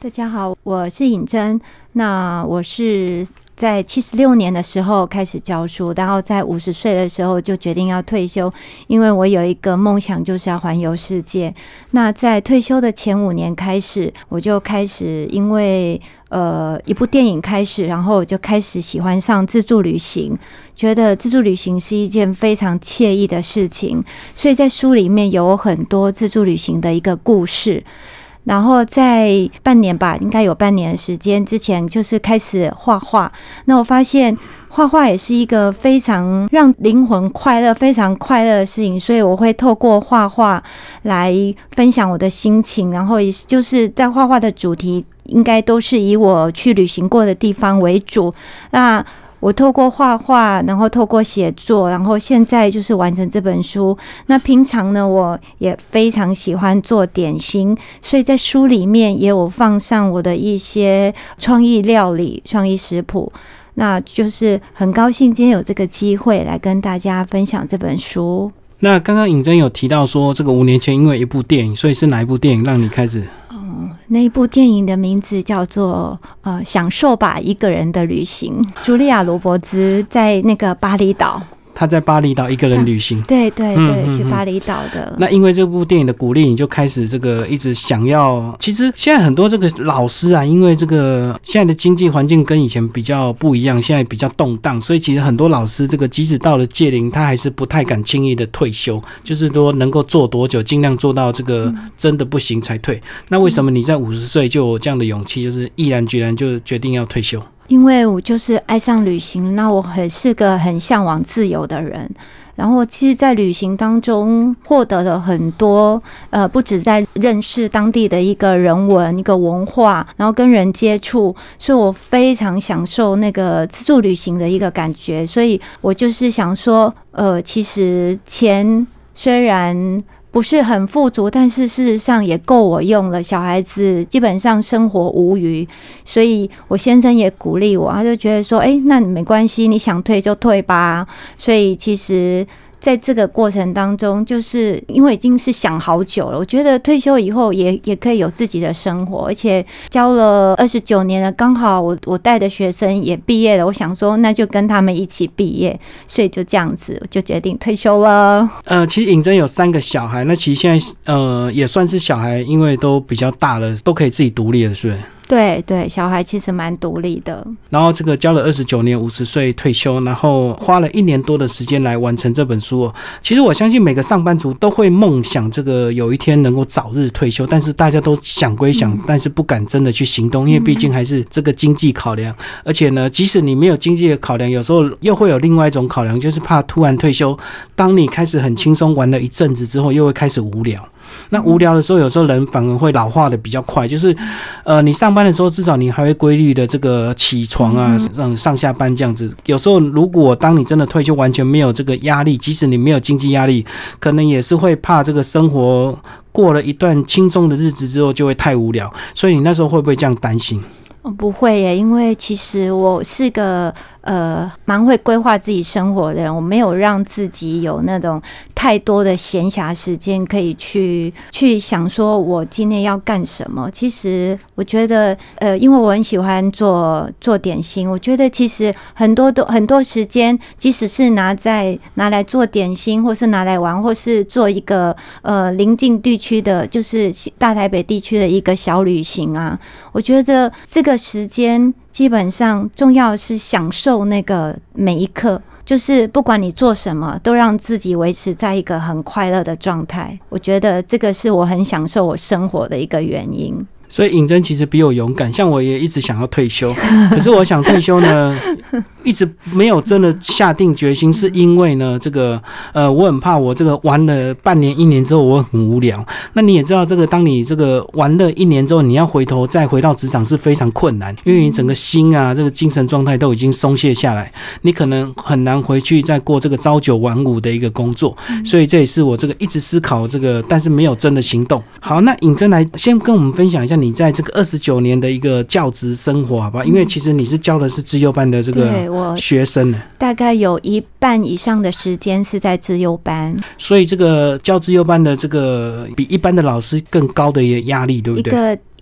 大家好，我是尹真。那我是在76年的时候开始教书，然后在50岁的时候就决定要退休，因为我有一个梦想就是要环游世界。那在退休的前5年开始，我就开始因为一部电影开始，然后我就开始喜欢上自助旅行，觉得自助旅行是一件非常惬意的事情，所以在书里面有很多自助旅行的一个故事。然后在半年吧，应该有半年的时间之前，就是开始画画。那我发现画画也是一个非常让灵魂快乐、非常快乐的事情，所以我会透过画画来分享我的心情。然后也就是在画画的主题，应该都是以我去旅行过的地方为主。那我透过画画，然后透过写作，然后现在就是完成这本书。那平常呢，我也非常喜欢做点心，所以在书里面也有放上我的一些创意料理、创意食谱。那就是很高兴今天有这个机会来跟大家分享这本书。 那刚刚尹真有提到说，这个5年前因为一部电影，所以是哪一部电影让你开始？ 那一部电影的名字叫做享受吧一个人的旅行。茱莉亚·罗伯兹在那个巴厘岛， 他在巴厘岛一个人旅行， 对对对，去巴厘岛的。 那因为这部电影的鼓励，你就开始这个一直想要。其实现在很多这个老师啊，因为这个现在的经济环境跟以前比较不一样，现在比较动荡，所以其实很多老师这个即使到了届龄，他还是不太敢轻易的退休，就是说能够做多久，尽量做到这个真的不行才退。那为什么你在50岁就有这样的勇气，就是毅然决然就决定要退休？ 因为我就是爱上旅行，那我是个很向往自由的人。然后其实在旅行当中获得了很多不止在认识当地的一个人文、一个文化，然后跟人接触，所以我非常享受那个自助旅行的一个感觉。所以我就是想说其实钱虽然不是很富足，但是事实上也够我用了。小孩子基本上生活无余，所以我先生也鼓励我，他就觉得说那你没关系，你想退就退吧。所以其实在这个过程当中，就是因为已经是想好久了，我觉得退休以后也可以有自己的生活，而且教了29年了，刚好我带的学生也毕业了，我想说那就跟他们一起毕业，所以就这样子我就决定退休了。 其实尹真有3个小孩，那其实现在也算是小孩，因为都比较大了，都可以自己独立了，是不是？ 对对，小孩其实蛮独立的。 然后这个教了29年，50岁退休，然后花了1年多的时间来完成这本书其实我相信每个上班族都会梦想这个有一天能够早日退休，但是大家都想归想，但是不敢真的去行动，因为毕竟还是这个经济考量。而且呢，即使你没有经济的考量，有时候又会有另外一种考量，就是怕突然退休，当你开始很轻松玩了一阵子之后，又会开始无聊。那无聊的时候，有时候人反而会老化的比较快，就是你上班的时候至少你还会规律的这个起床啊，上下班这样子。有时候如果当你真的退休完全没有这个压力，即使你没有经济压力，可能也是会怕这个生活过了一段轻松的日子之后就会太无聊。所以你那时候会不会这样担心？ 不会耶，因为其实我是个蛮会规划自己生活的人，我没有让自己有那种太多的闲暇时间可以去想说我今天要干什么。其实我觉得因为我很喜欢做点心，我觉得其实很多时间，即使是拿来做点心，或是拿来玩，或是做一个邻近地区的，就是大台北地区的一个小旅行啊，我觉得这个时间基本上重要的是享受那个每一刻，就是不管你做什么，都让自己维持在一个很快乐的状态。我觉得这个是我很享受我生活的一个原因。 所以尹真其实比我勇敢，像我也一直想要退休，可是我想退休呢，一直没有真的下定决心，是因为呢，这个我很怕我这个玩了半年1年之后我很无聊。那你也知道，这个当你这个玩了1年之后，你要再回到职场是非常困难，因为你整个心啊，这个精神状态都已经松懈下来，你可能很难回去再过这个朝9晚5的一个工作。所以这也是我这个一直思考这个，但是没有真的行动。好，那尹真来先跟我们分享一下你在这个29年的一个教职生活好不好？因为其实你是教的是资优班的这个学生呢，大概有1半以上的时间是在资优班，所以这个教资优班的这个比一般的老师更高的一个压力，对不对？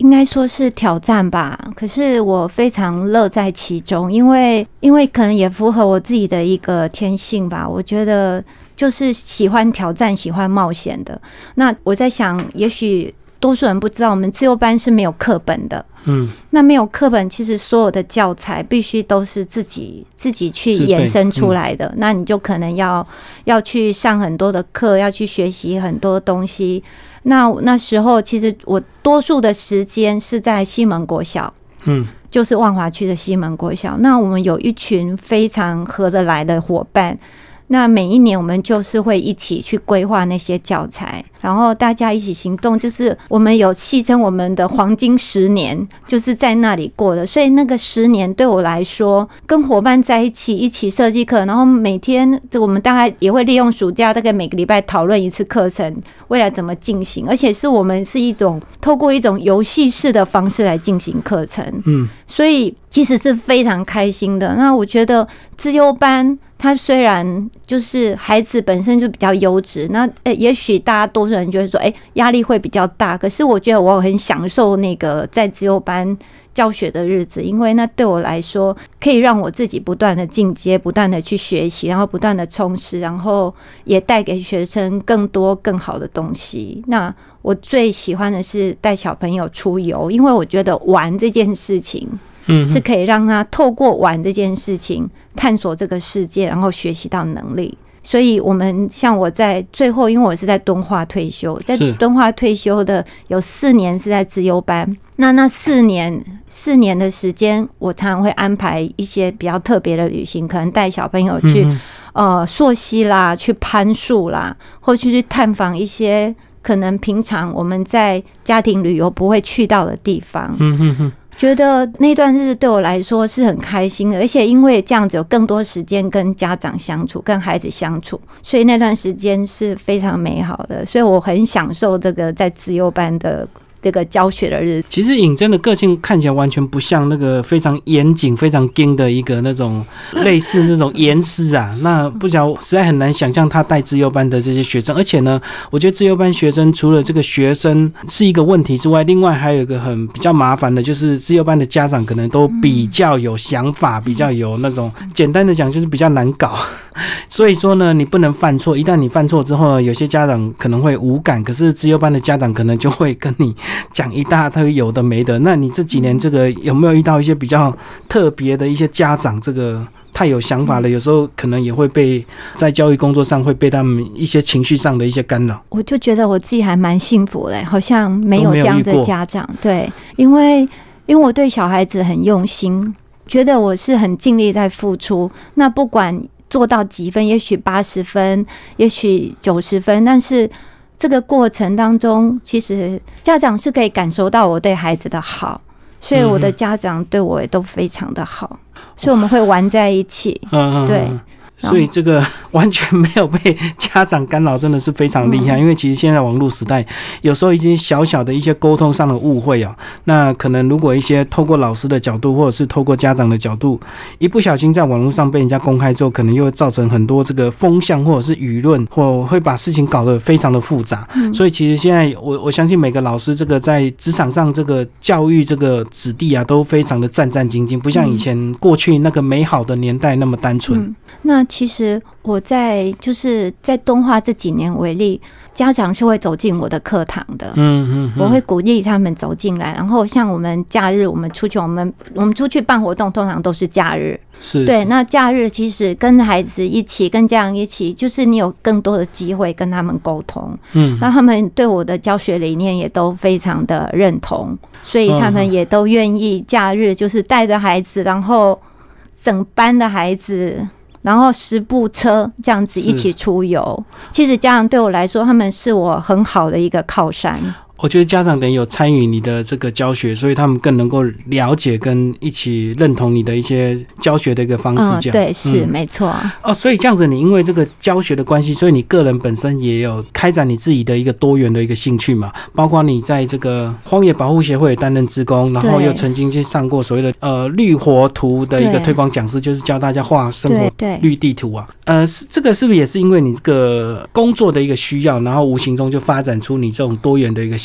应该说是挑战吧，可是我非常乐在其中，因为可能也符合我自己的一个天性吧。我觉得就是喜欢挑战、喜欢冒险的。那我在想，也许多数人不知道，我们自由班是没有课本的。那没有课本，其实所有的教材必须都是自己去延伸出来的。那你就可能要去上很多的课，要去学习很多东西。那时候其实我多数的时间是在西门国小，就是万华区的西门国小。那我们有一群非常合得来的伙伴。那每一年我们就是会一起去规划那些教材，然后大家一起行动，就是我们有戏称我们的黄金10年，就是在那里过的。所以那个10年对我来说，跟伙伴在一起设计课，然后每天我们大概也会利用暑假，大概每个礼拜讨论一次课程，未来怎么进行，而且我们是透过一种游戏式的方式来进行课程。所以其实是非常开心的。那我觉得资优班它虽然就是孩子本身就比较优质，那也许大家多数人就会说压力会比较大，可是我觉得我很享受那个在资优班教学的日子，因为那对我来说可以让我自己不断的进阶，不断的去学习，然后不断的充实，然后也带给学生更多更好的东西。那我最喜欢的是带小朋友出游，因为我觉得玩这件事情是可以让他透过玩这件事情探索这个世界，然后学习到能力。所以我们像我在最后，因为我是在敦化退休，在敦化退休的有4年是在资优班。那4年的时间，我常常会安排一些比较特别的旅行，可能带小朋友去溯溪啦，去攀树啦，或去探访一些可能平常我们在家庭旅游不会去到的地方。觉得那段日子对我来说是很开心的，而且因为这样子有更多时间跟家长相处，跟孩子相处，所以那段时间是非常美好的，所以我很享受这个在资优班的这个教学的日子。 其实尹真的个性看起来完全不像那个非常严谨、非常硬的一个那种类似那种严师啊。那不晓得实在很难想象他带资优班的这些学生，而且呢，我觉得资优班学生除了这个学生是一个问题之外，另外还有一个比较麻烦的，就是资优班的家长可能都比较有想法，比较有那种简单的讲就是比较难搞。所以说呢，你不能犯错，一旦你犯错之后呢，有些家长可能会无感，可是资优班的家长可能就会跟你讲一大堆有的没的。那你这几年这个有没有遇到一些比较特别的一些家长，这个太有想法了，有时候可能也会被在教育工作上会被他们一些情绪上的一些干扰？ 我就觉得我自己还蛮幸福的，好像没有这样的家长。对，因为我对小孩子很用心，觉得我是很尽力在付出。那不管做到几分，也许80分，也许90分，但是这个过程当中，其实家长是可以感受到我对孩子的好，所以我的家长对我也都非常的好，所以我们会玩在一起。对。 所以这个完全没有被家长干扰，真的是非常厉害。因为其实现在网络时代，有时候一些小小的一些沟通上的误会那可能如果一些透过老师的角度，或者是透过家长的角度，一不小心在网络上被人家公开之后，可能又会造成很多这个风向或者是舆论，或会把事情搞得非常的复杂。所以其实现在我相信每个老师这个在职场上这个教育这个子弟都非常的战战兢兢，不像以前过去那个美好的年代那么单纯。 那其实我在敦化这几年为例，家长是会走进我的课堂的。我会鼓励他们走进来，然后像我们假日我们出去办活动，通常都是假日。对，那假日其实跟孩子一起，跟家长一起，就是你有更多的机会跟他们沟通。那他们对我的教学理念也都非常的认同，所以他们也都愿意假日就是带着孩子，然后整班的孩子，然后10部车这样子一起出游。其实家长对我来说，他们是我很好的一个靠山。 我觉得家长等于有参与你的这个教学，所以他们更能够了解跟一起认同你的一些教学的一个方式这样。 对，是没错。 所以这样子，你因为这个教学的关系，所以你个人本身也有开展你自己的一个多元的一个兴趣嘛，包括你在这个荒野保护协会担任志工，然后又曾经去上过所谓的绿活图的一个推广讲师，就是教大家画生活绿地图啊。这个是不是也是因为你这个工作的一个需要，然后无形中就发展出你这种多元的一个兴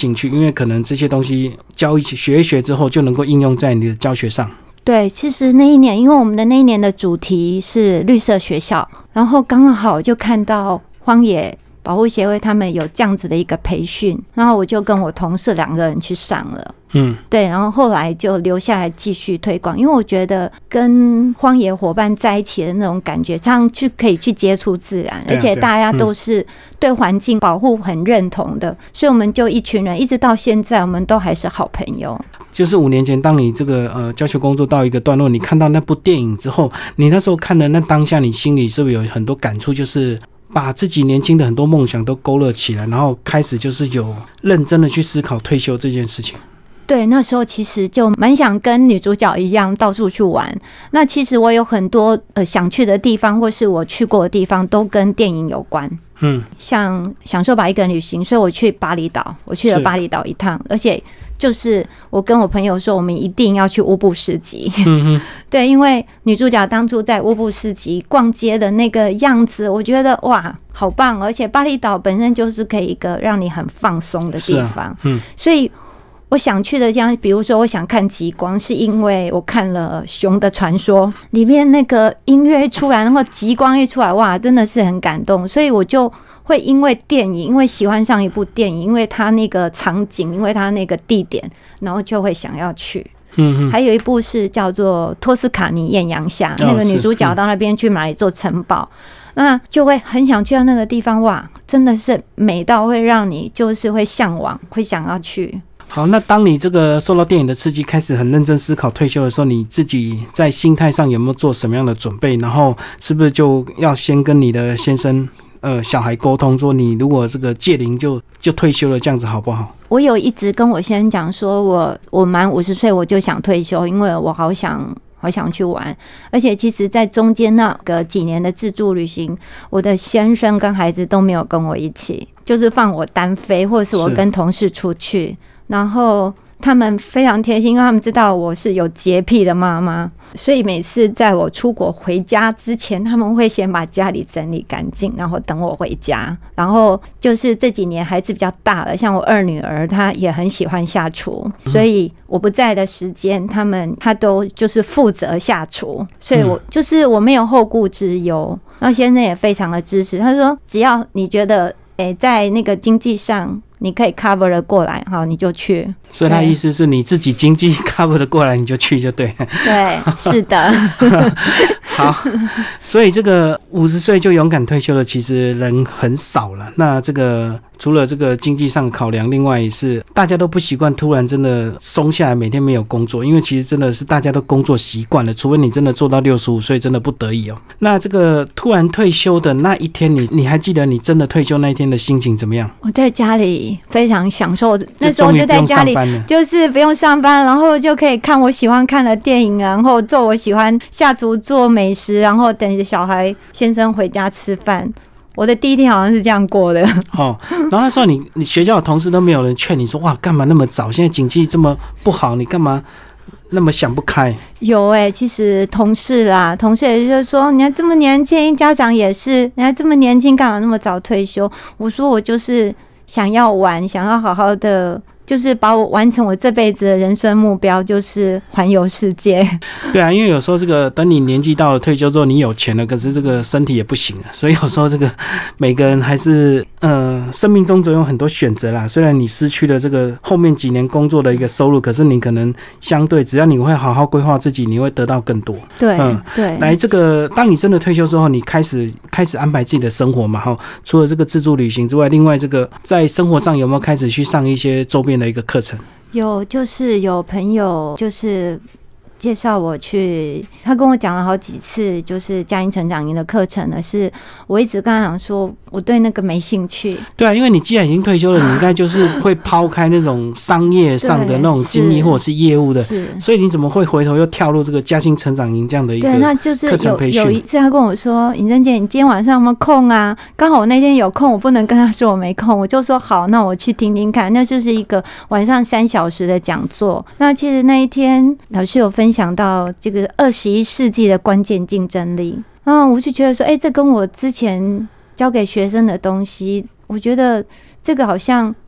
兴趣？因为可能这些东西学一学之后，就能够应用在你的教学上。 对，其实那一年，因为我们的那一年的主题是绿色学校，然后刚好就看到荒野保护协会他们有这样子的一个培训，然后我就跟我同事2个人去上了。对，然后后来就留下来继续推广，因为我觉得跟荒野伙伴在一起的那种感觉，这样去可以去接触自然，而且大家都是对环境保护很认同的，所以我们就一群人一直到现在，我们都还是好朋友。 就是5年前，当你这个教学工作到一个段落，你看到那部电影之后，你那时候看的那当下，你心里是不是有很多感触？就是把自己年轻的很多梦想都勾勒起来，然后开始就是有认真的去思考退休这件事情。 对，那时候其实就蛮想跟女主角一样到处去玩。那其实我有很多想去的地方，或是我去过的地方，都跟电影有关。像享受吧一个人旅行，所以我去巴厘岛，我去了巴厘岛一趟，而且就是我跟我朋友说，我们一定要去乌布市集。对，因为女主角当初在乌布市集逛街的那个样子，我觉得哇，好棒！而且巴厘岛本身就是可以一个让你很放松的地方，所以我想去的地方，比如说我想看极光，是因为我看了《熊的传说》里面那个音乐一出来，然后极光一出来，哇，真的是很感动，所以我就会因为电影，因为喜欢上一部电影，因为它那个场景，因为它那个地点，然后就会想要去。还有一部是叫做《托斯卡尼艳阳下》，那个女主角到那边去买一座城堡，那就会很想去到那个地方，哇，真的是美到会让你就是会向往，会想要去。 好，那当你这个受到电影的刺激，开始很认真思考退休的时候，你自己在心态上有没有做什么样的准备？然后是不是就要先跟你的先生、小孩沟通，说你如果这个届龄就退休了，这样子好不好？ 我有一直跟我先生讲说，我满50岁我就想退休，因为我好想去玩，而且其实在中间那个几年的自助旅行，我的先生跟孩子都没有跟我一起，就是放我单飞，或者是我跟同事出去，然后他们非常贴心，因为他们知道我是有洁癖的妈妈，所以每次在我出国回家之前，他们会先把家里整理干净，然后等我回家。然后就是这几年孩子比较大了，像我2女儿，她也很喜欢下厨，所以我不在的时间，她都就是负责下厨，所以我没有后顾之忧。然后先生也非常的支持，他说只要你觉得在那个经济上你可以 cover 的过来，好，你就去。 所以他意思是你自己经济 cover 的过来，你就去就对。 对，是的。 好，所以这个50岁就勇敢退休的，其实人很少了。那这个除了这个经济上考量，另外也是大家都不习惯突然真的松下来，每天没有工作，因为其实真的是大家都工作习惯了，除非你真的做到65岁，真的不得已哦。那这个突然退休的那一天，你还记得你真的退休那一天的心情怎么样？ 我在家里非常享受，那时候就在家里，就是不用上班，然后就可以看我喜欢看的电影，然后做我喜欢下厨做美食，然后等着小孩先生回家吃饭。我的第一天好像是这样过的。 然后那时候你学校的同事都没有人劝你说，哇，干嘛那么早？现在经济这么不好，你干嘛那么想不开？ 有其实同事也就是说，你还这么年轻，家长也是，你还这么年轻，干嘛那么早退休？我说我就是想要玩，想要好好的，就是把我完成我这辈子的人生目标，就是环游世界。 对啊，因为有时候这个等你年纪到了退休之后，你有钱了，可是这个身体也不行了，所以有时候这个每个人还是生命中总有很多选择啦。虽然你失去了这个后面几年工作的一个收入，可是你可能相对只要你会好好规划自己，你会得到更多。 对，对。 来，这个当你真的退休之后，你开始安排自己的生活嘛？除了这个自助旅行之外，另外这个在生活上有没有开始去上一些周边的一个课程？ 有，就是有朋友就是介绍我去，他跟我讲了好几次，就是家庭成长营的课程呢，是我一直跟他讲说我对那个没兴趣。对啊，因为你既然已经退休了，你应该就是会抛开那种商业上的那种经历或者是业务的，所以你怎么会回头又跳入这个家庭成长营这样的一个课程培训？ 有一次他跟我说，尹珍姐，你今天晚上有没有空啊？刚好我那天有空，我不能跟他说我没空，我就说好，那我去听听看。那就是一个晚上3小时的讲座。那其实那一天老师有分享到这个21世纪的关键竞争力，我就觉得说，这跟我之前教给学生的东西，我觉得这个好像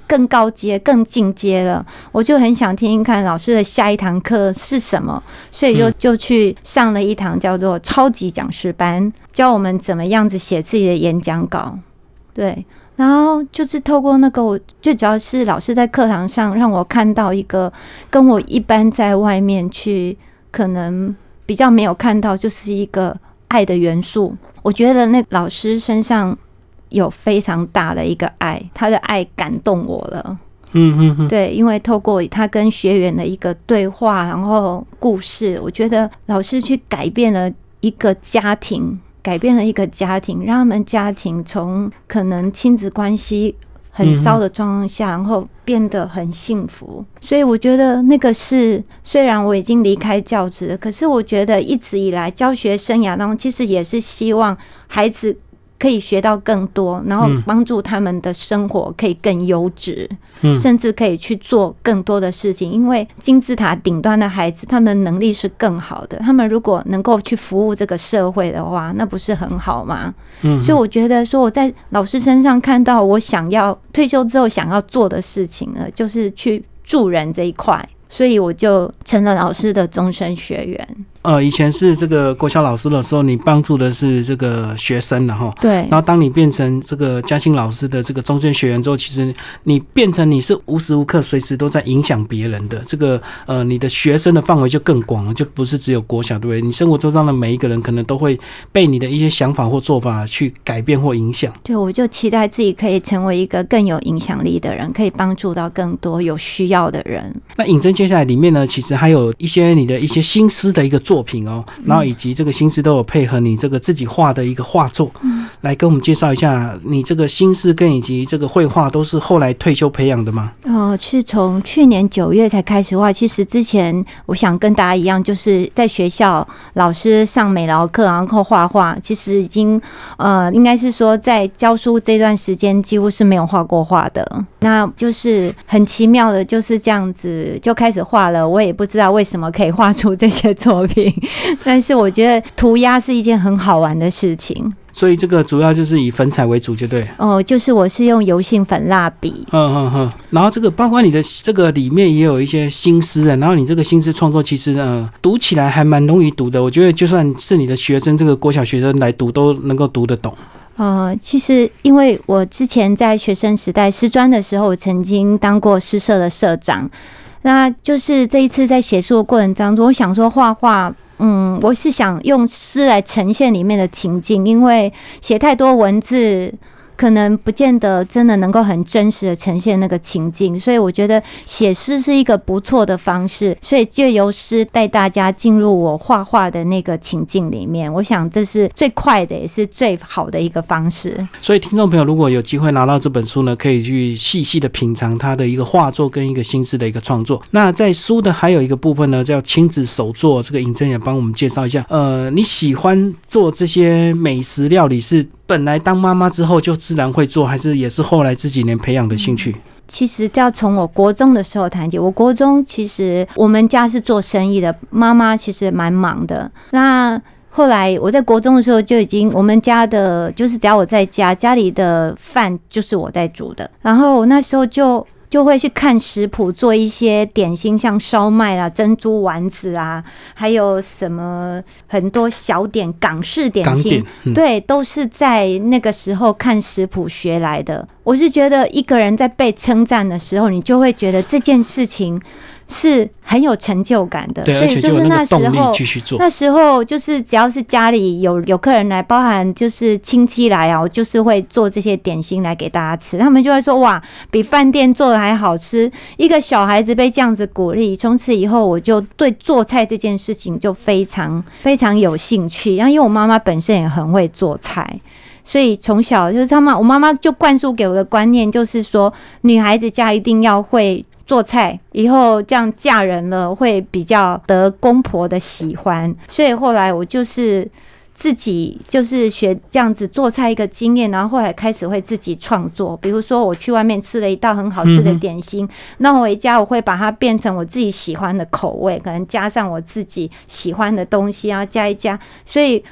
更高阶、更进阶了，我就很想听听看老师的下一堂课是什么，所以就去上了一堂叫做超级讲师班，教我们怎么样子写自己的演讲稿。对，然后就是透过那个，我最主要是老师在课堂上让我看到一个跟我一般在外面去可能比较没有看到，就是一个爱的元素。我觉得那老师身上有非常大的一个爱，他的爱感动我了。对，因为透过他跟学员的一个对话，然后故事，我觉得老师去改变了一个家庭，让他们家庭从可能亲子关系很糟的状况下，然后变得很幸福。所以我觉得那个是，虽然我已经离开教职了，可是我觉得一直以来教学生涯当中，其实也是希望孩子可以学到更多，然后帮助他们的生活可以更优质，甚至可以去做更多的事情。因为金字塔顶端的孩子，他们能力是更好的，他们如果能够去服务这个社会的话，那不是很好吗？所以我觉得说我在老师身上看到我想要退休之后想要做的事情呢，就是去助人这一块，所以我就成了老师的终身学员。 以前是这个国小老师的时候，你帮助的是这个学生，然后对， 然后当你变成这个嘉兴老师的这个终身学员之后，其实你变成你是无时无刻随时都在影响别人的这个你的学生的范围就更广了，就不是只有国小，对不对？你生活周遭的每一个人可能都会被你的一些想法或做法去改变或影响。 对，我就期待自己可以成为一个更有影响力的人，可以帮助到更多有需要的人。 那尹真接下来里面呢，其实还有一些你的一些新诗的一个作品哦，然后以及这个新诗都有配合你这个自己画的一个画作，来跟我们介绍一下你这个新诗跟以及这个绘画都是后来退休培养的吗？ 是从去年9月才开始画。其实之前我想跟大家一样，就是在学校老师上美劳课，然后画画，其实已经应该是说在教书这段时间几乎是没有画过画的。那就是很奇妙的，就是这样子就开始画了。我也不知道为什么可以画出这些作品，但是我觉得涂鸦是一件很好玩的事情。 所以这个主要就是以粉彩为主，就对。 就是我是用油性粉蜡笔。 然后这个包括你的这个里面也有一些新诗啊，然后你这个新诗创作其实读起来还蛮容易读的，我觉得就算是你的学生，这个国小学生来读都能够读得懂。 其实因为我之前在学生时代师专的时候，我曾经当过诗社的社长，那就是这一次在写书的过程当中，我想说画画。我是想用诗来呈现里面的情境，因为写太多文字可能不见得真的能够很真实的呈现那个情境，所以我觉得写诗是一个不错的方式，所以就由诗带大家进入我画画的那个情境里面，我想这是最快的也是最好的一个方式。 所以听众朋友如果有机会拿到这本书呢，可以去细细的品尝它的一个画作跟一个新诗的一个创作。那在书的还有一个部分呢，叫亲子手作，这个尹真也帮我们介绍一下。你喜欢做这些美食料理是本来当妈妈之后就自然会做，还是也是后来这几年培养的兴趣？ 其实要从我国中的时候谈起。我国中其实我们家是做生意的，妈妈其实蛮忙的。那后来我在国中的时候就已经，我们家的就是只要我在家，家里的饭就是我在煮的。然后我那时候就会去看食谱，做一些点心，像烧麦啦、珍珠丸子啊，还有什么很多小点港式点心，对，都是在那个时候看食谱学来的。我是觉得一个人在被称赞的时候，你就会觉得这件事情是很有成就感的， 对， 所以就是那时候继续做。 那时候就是只要是家里有客人来，包含就是亲戚来啊，我就是会做这些点心来给大家吃，他们就会说哇，比饭店做的还好吃。一个小孩子被这样子鼓励，从此以后我就对做菜这件事情就非常非常有兴趣。然后因为我妈妈本身也很会做菜，所以从小就是我妈妈就灌输给我的观念，就是说女孩子家一定要会做菜，以后这样嫁人了会比较得公婆的喜欢。所以后来我就是自己就是学这样子做菜一个经验，然后后来开始会自己创作。比如说我去外面吃了一道很好吃的点心，那我回家我会把它变成我自己喜欢的口味，可能加上我自己喜欢的东西，然后加一加。所以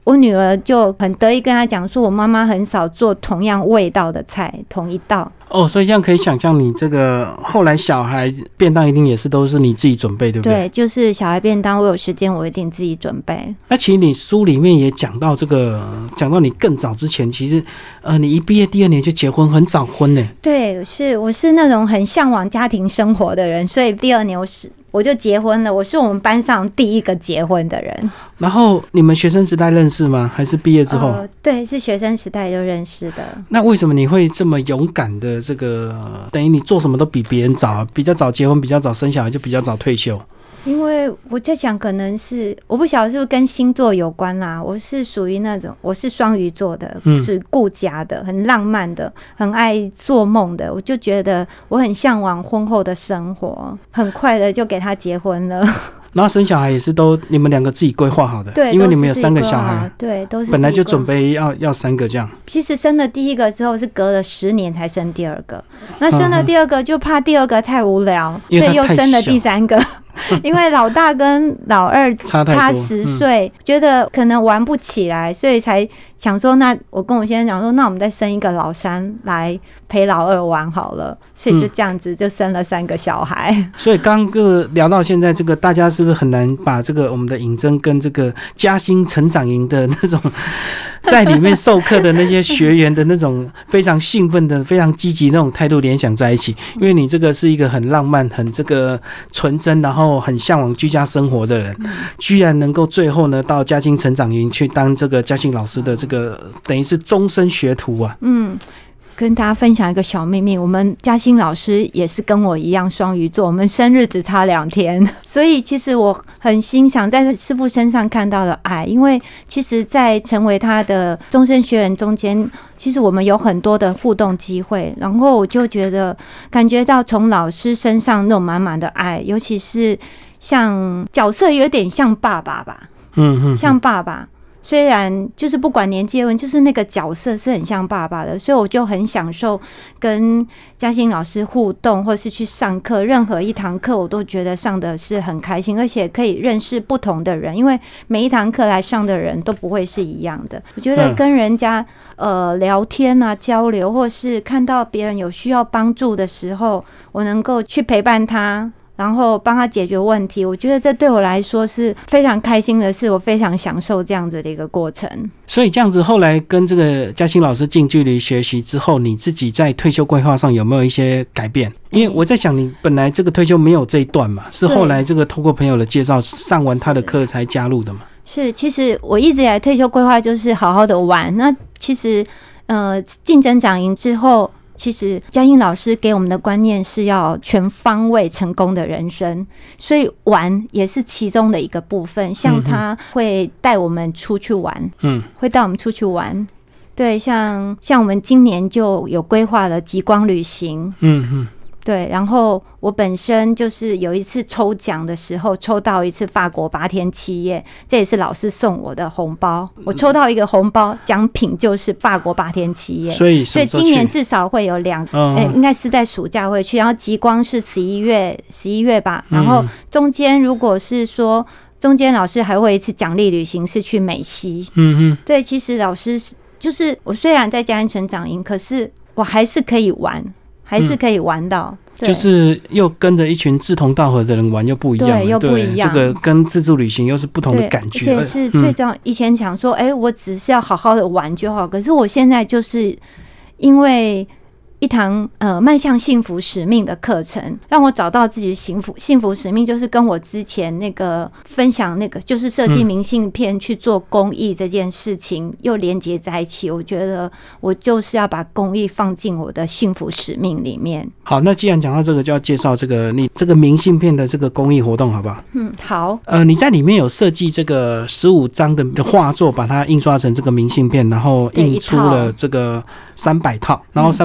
我女儿就很得意跟她讲说，我妈妈很少做同样味道的菜，同一道。 哦，所以这样可以想象，你这个后来小孩便当一定也是都是你自己准备，对不对？ 对，就是小孩便当，我有时间我一定自己准备。 那其实你书里面也讲到讲到你更早之前，其实你一毕业第2年就结婚，很早婚呢。 对，我是那种很向往家庭生活的人，所以第2年我就结婚了，我是我们班上第一个结婚的人。 然后你们学生时代认识吗？还是毕业之后？ 对，是学生时代就认识的。 那为什么你会这么勇敢的等于你做什么都比别人早，比较早结婚，比较早生小孩，就比较早退休？ 因为我在想，可能是我不晓得是不是跟星座有关啦。我是属于那种，我是双鱼座的，属于顾家的，很浪漫的，很爱做梦的。我就觉得我很向往婚后的生活，很快的就给他结婚了。 然后生小孩也是都你们2个自己规划好的， 对， 因为你们有3个小孩， 对，都是本来就准备要3个这样。 其实生了第1个之后是隔了10年才生第2个，那生了第2个就怕第2个太无聊，所以又生了第3个。因为老大跟老二差10岁，觉得可能玩不起来，所以才想说，那我跟我先生讲说，那我们再生一个老3来陪老2玩好了，所以就这样子就生了3个小孩。 所以刚聊到现在，这个大家是不是很难把这个我们的尹真跟这个嘉兴成长营的那种在里面授课的那些学员的那种非常兴奋的、非常积极那种态度联想在一起？因为你这个是一个很浪漫、很这个纯真，然后很向往居家生活的人，居然能够最后呢到嘉兴成长营去当这个嘉兴老师的这个等于是终身学徒啊。 跟大家分享一个小秘密，我们嘉兴老师也是跟我一样双鱼座，我们生日只差2天，所以其实我很欣赏在师父身上看到的爱，因为其实在成为他的终身学员中间，其实我们有很多的互动机会，然后我就感觉到从老师身上那种满满的爱，尤其是像角色有点像爸爸吧，像爸爸。虽然就是不管年纪问，就是那个角色是很像爸爸的，所以我就很享受跟嘉兴老师互动，或是去上课，任何一堂课我都觉得上的是很开心，而且可以认识不同的人，因为每一堂课来上的人都不会是一样的。我觉得跟人家聊天啊、交流，或是看到别人有需要帮助的时候，我能够去陪伴他，然后帮他解决问题，我觉得这对我来说是非常开心的事，我非常享受这样子的一个过程。 所以这样子后来跟这个嘉兴老师近距离学习之后，你自己在退休规划上有没有一些改变？因为我在想，你本来这个退休没有这一段嘛，是后来这个透过朋友的介绍上完他的课才加入的嘛？是， 其实我一直以来退休规划就是好好的玩。那其实进成长营之后，其实嘉兴老师给我们的观念是要全方位成功的人生，所以玩也是其中的一个部分。像他会带我们出去玩，会带我们出去玩。对，像我们今年就有规划了极光旅行，对，然后我本身就是有一次抽奖的时候抽到一次法国8天7夜，这也是老师送我的红包。我抽到一个红包奖品就是法国8天7夜，所以今年至少会有应该是在暑假会去。然后极光是11月吧，然后中间如果是说中间老师还会一次奖励旅行是去美西。对，其实老师就是我虽然在嘉兴成长营，可是我还是可以玩。还是可以玩到， 就是又跟着一群志同道合的人玩又不一样， 对，又不一样。 这个跟自助旅行又是不同的感觉， 而且是最重要。以前想说，我只是要好好的玩就好，可是我现在就是因为一堂迈向幸福使命的课程，让我找到自己的幸福使命，就是跟我之前那个分享那个就是设计明信片去做公益这件事情又连接在一起。我觉得我就是要把公益放进我的幸福使命里面。好，那既然讲到这个，就要介绍这个你这个明信片的这个公益活动，好不好？好。你在里面有设计这个15张的画作，把它印刷成这个明信片，然后印出了这个300套，然后300套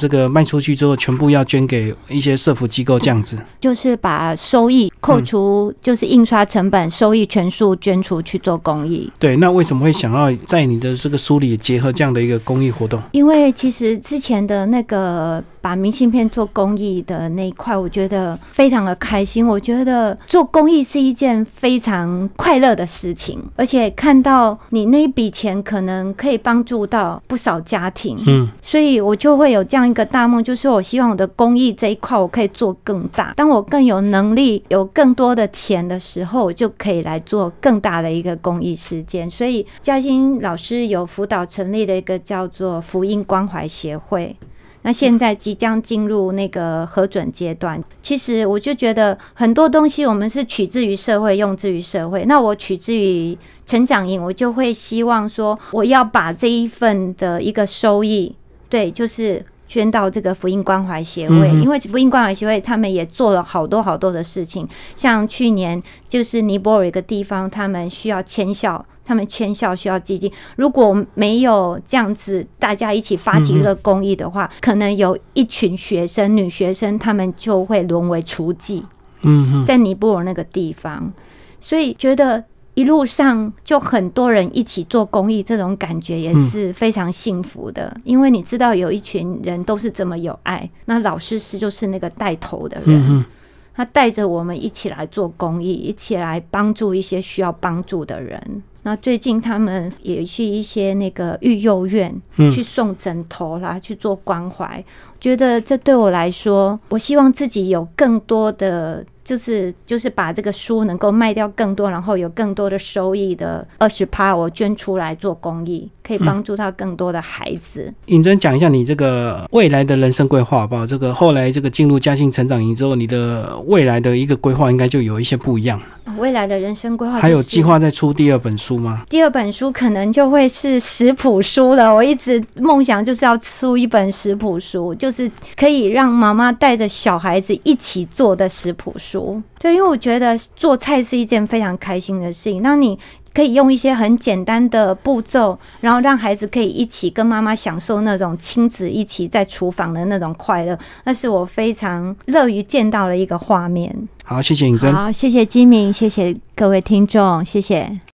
这个卖出去之后全部要捐给一些社福机构这样子？ 就是把收益扣除，就是印刷成本，收益全数捐出去做公益。 对，那为什么会想要在你的这个书里结合这样的一个公益活动？ 因为其实之前的那个把明信片做公益的那一块，我觉得非常的开心。我觉得做公益是一件非常快乐的事情，而且看到你那一笔钱可能可以帮助到不少家庭，所以我就会有这样一个大梦，就是我希望我的公益这一块我可以做更大。当我更有能力、有更多的钱的时候，我就可以来做更大的一个公益事件。所以嘉欣老师有辅导成立的一个叫做福音关怀协会。那现在即将进入那个核准阶段，其实我就觉得很多东西我们是取之于社会，用之于社会。那我取之于成长营，我就会希望说，我要把这一份的一个收益，对，就是捐到这个福音关怀协会，因为福音关怀协会他们也做了好多好多的事情，像去年就是尼泊尔一个地方，他们需要迁校，他们迁校需要基金，如果没有这样子大家一起发起这个公益的话，可能有一群学生女学生他们就会沦为雏妓，在尼泊尔那个地方，所以觉得一路上就很多人一起做公益，这种感觉也是非常幸福的，因为你知道有一群人都是这么有爱，那老师就是那个带头的人，他带着我们一起来做公益，一起来帮助一些需要帮助的人。那最近他们也去一些那个育幼院去送枕头啦，去做关怀，觉得这对我来说，我希望自己有更多的就是把这个书能够卖掉更多，然后有更多的收益的20%我捐出来做公益，可以帮助到更多的孩子。 尹真讲一下你这个未来的人生规划好不好？这个后来这个进入嘉欣成长营之后，你的未来的一个规划应该就有一些不一样。 未来的人生规划、 还有计划再出第2本书吗？ 第2本书可能就会是食谱书了。我一直梦想就是要出一本食谱书，就是可以让妈妈带着小孩子一起做的食谱书。对，因为我觉得做菜是一件非常开心的事情，那你可以用一些很简单的步骤，然后让孩子可以一起跟妈妈享受那种亲子一起在厨房的那种快乐，那是我非常乐于见到的一个画面。 好，谢谢尹真。 好，谢谢基明，谢谢各位听众，谢谢。